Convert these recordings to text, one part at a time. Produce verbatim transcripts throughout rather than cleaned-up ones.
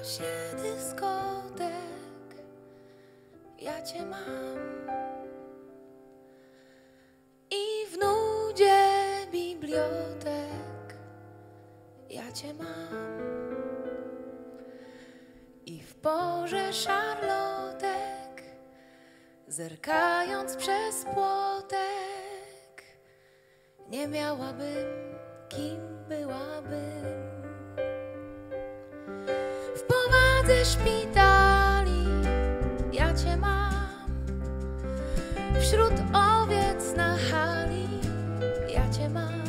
się dyskotek, ja cię mam. I w nudzie bibliotek, ja cię mam. I w porze szarlotek, zerkając przez płotek, nie miałabym, kim byłabym. W powadze szpitali ja cię mam, wśród owiec na hali ja cię mam,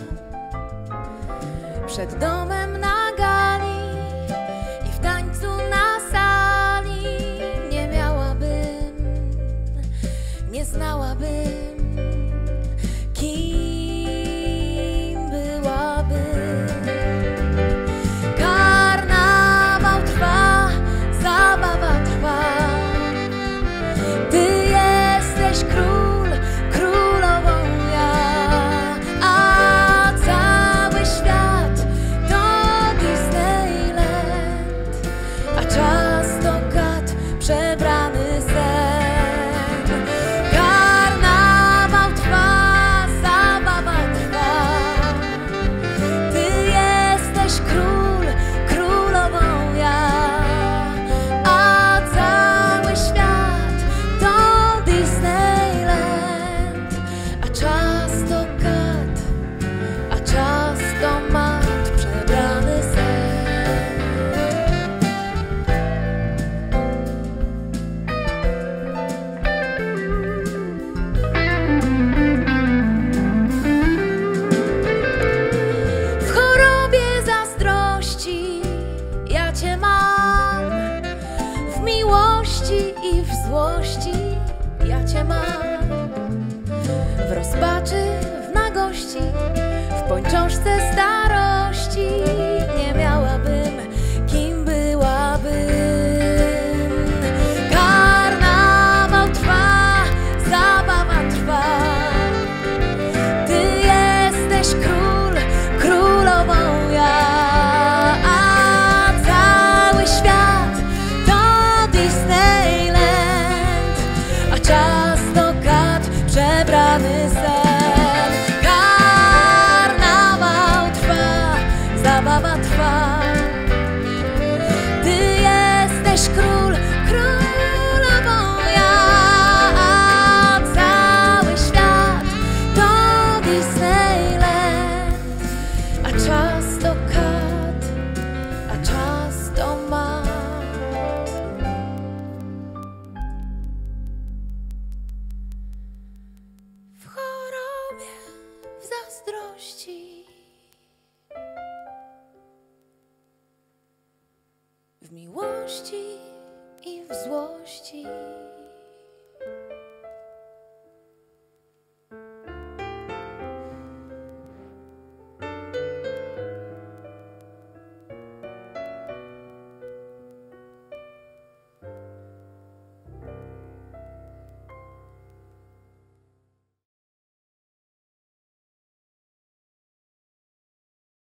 przed domem na gali i w tańcu na sali nie miałabym, nie znałabym, kim byłabym. Karnawał trwa, zabawa trwa, ty jesteś król, królową ja, a cały świat to Disneyland, a czas to kat przebrany sen. Karnawał trwa, zabawa trwa, ty jesteś król, królową ja, a cały świat to Disneyland, a czas to kat, a czas to mat przebrany sen. W chorobie zazdrości ja cię mam, w miłości i w złości ja cię mam, w rozpaczy, w nagości, w pończoszce starości nie miałabym, kim byłabym. Karnawał trwa, zabawa trwa, ty jesteś król, królową ja, a cały świat to Disneyland, a czas to kat przebrany sen. Karnawał trwa, zabawa trwa, ty jesteś król, królową ja, a cały świat to Disneyland, a czas to kat, a czas to mat. W chorobie, w zazdrości, w miłości i w złości